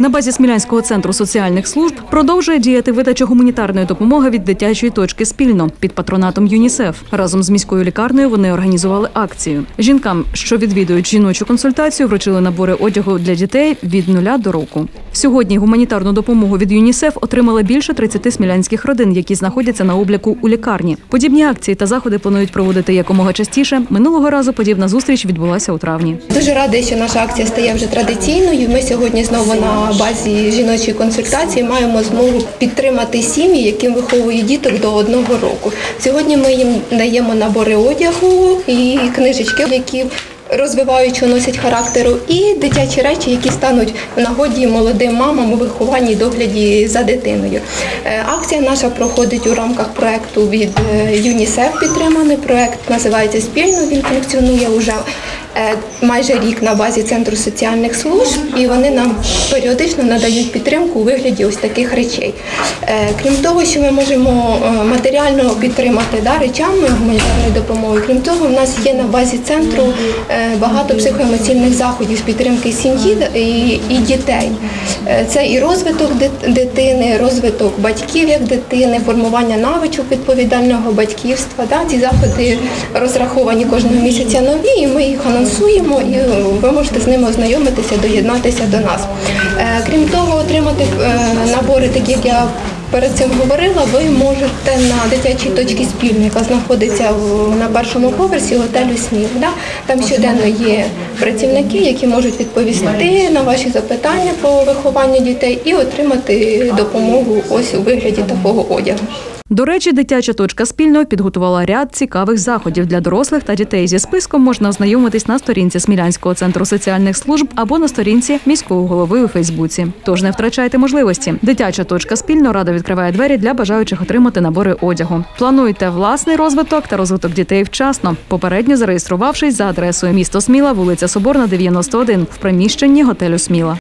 На базі Смілянського центру соціальних служб продовжує діяти видача гуманітарної допомоги від дитячої точки «Спільно» під патронатом ЮНІСЕФ. Разом з міською лікарнею вони організували акцію. Жінкам, що відвідують жіночу консультацію, вручили набори одягу для дітей від 0 до року. Сьогодні гуманітарну допомогу від ЮНІСЕФ отримали більше 30 смілянських родин, які знаходяться на обліку у лікарні. Подібні акції та заходи планують проводити якомога частіше. Минулого разу подібна зустріч відбулася у травні. Дуже рада, що наша акція стає вже традиційною. Ми сьогодні знову на базі жіночої консультації маємо змогу підтримати сім'ї, яким виховують діток до 1 року. Сьогодні ми їм даємо набори одягу і книжечки, які розвиваючого носять характеру, і дитячі речі, які стануть в нагоді молодим мамам у вихованні і догляді за дитиною. Акція наша проходить у рамках проєкту від ЮНІСЕФ підтриманий. Проєкт називається «Спільно», він функціонує вже майже рік на базі Центру соціальних служб, і вони нам періодично надають підтримку у вигляді ось таких речей. Крім того, що ми можемо матеріально підтримати речами гуманітарної допомоги, крім того, в нас є на базі центру багато психоемоційних заходів з підтримки сім'ї і дітей. Це і розвиток дитини, розвиток батьків як дитини, формування навичок відповідального батьківства. Ці заходи розраховані кожного місяця нові, і ми їх анонсуємо, і ви можете з ними ознайомитися, доєднатися до нас. Крім того, отримати набори, такі як я перед цим говорила, ви можете на дитячій точці «Спільно», яка знаходиться на першому поверсі готелю «Сміл». Там щоденно є працівники, які можуть відповісти на ваші запитання про виховання дітей і отримати допомогу ось у вигляді такого одягу. До речі, дитяча точка «Спільно» підготувала ряд цікавих заходів для дорослих та дітей. Зі списком можна ознайомитись на сторінці Смілянського центру соціальних служб або на сторінці міського голови у Фейсбуці. Тож не втрачайте можливості. Дитяча точка «Спільно» радо відкриває двері для бажаючих отримати набори одягу. Плануйте власний розвиток та розвиток дітей вчасно, попередньо зареєструвавшись за адресою місто Сміла, вулиця Соборна, 91, в приміщенні готелю «Сміла».